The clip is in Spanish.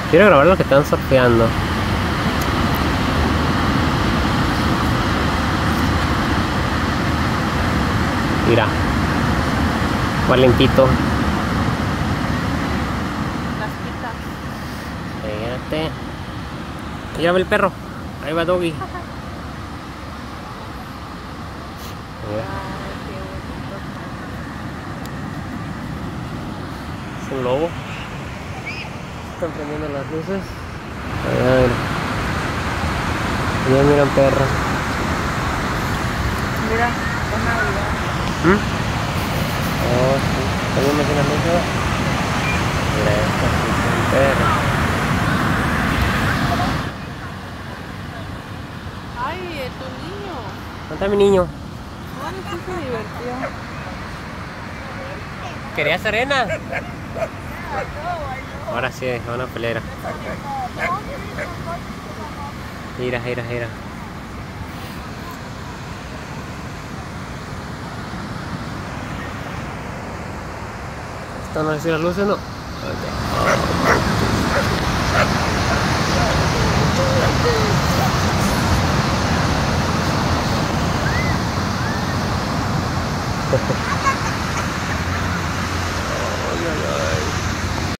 Quiero grabar los que están surfeando. Mira. Valentito. Las pitas. Espérate. Mira el perro. Ahí va Doggy. Mira. Ay, qué bonito. Es un lobo. Están prendiendo las luces. Allá, mira. Allá miran perro. Mira, es Navidad. Oh, sí. También me hacen las luces. Mira esta, sí, es un perro. Ay, tu niño. ¿Dónde está mi niño? Bueno, sí se divirtió. ¿Querías arena? Ahora sí, van a pelear. Mira, mira, mira. ¿Están así las luces? No. Okay.